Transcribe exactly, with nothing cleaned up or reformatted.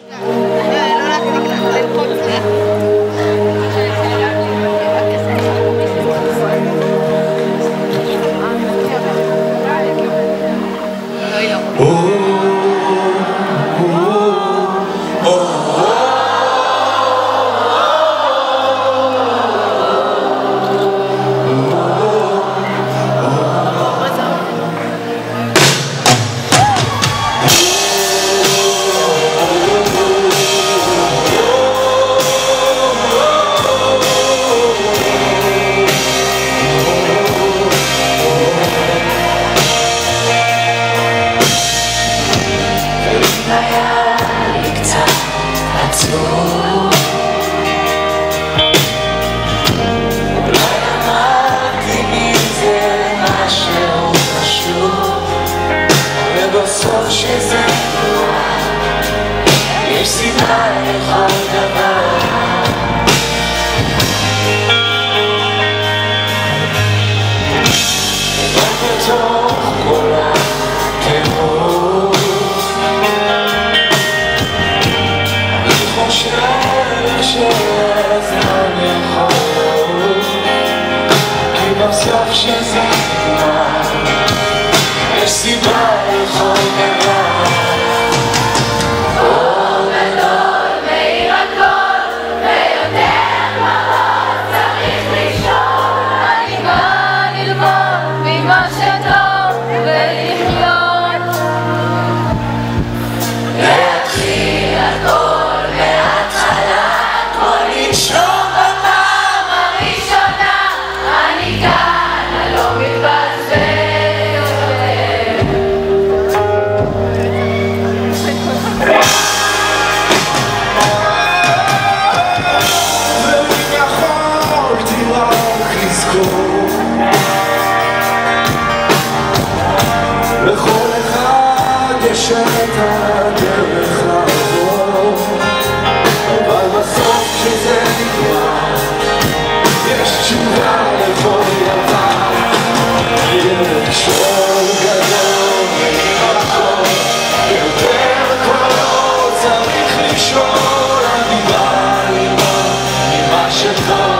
בסוף שזה נגמר, יש סיבה לכל דבר. אור גדול מאיר הכל ויותר מרות צריך לשאול. אני בא ללמוד ממה שטוב ולחיות, להתחיל הכל מההתחלה, כמו לנשום בפעם הראשונה. אני כאן, אני לא מתבזבז יותר. ואם יכולתי רק לזכור, לכל אחד יש את הדרך לעבור, אבל בסוף כשזה נגמר יש תשובה לכל דבר. ילד שואל גדול מהכל, יותר קולות צריך לשאול. אני בא ללמוד ממה שטוב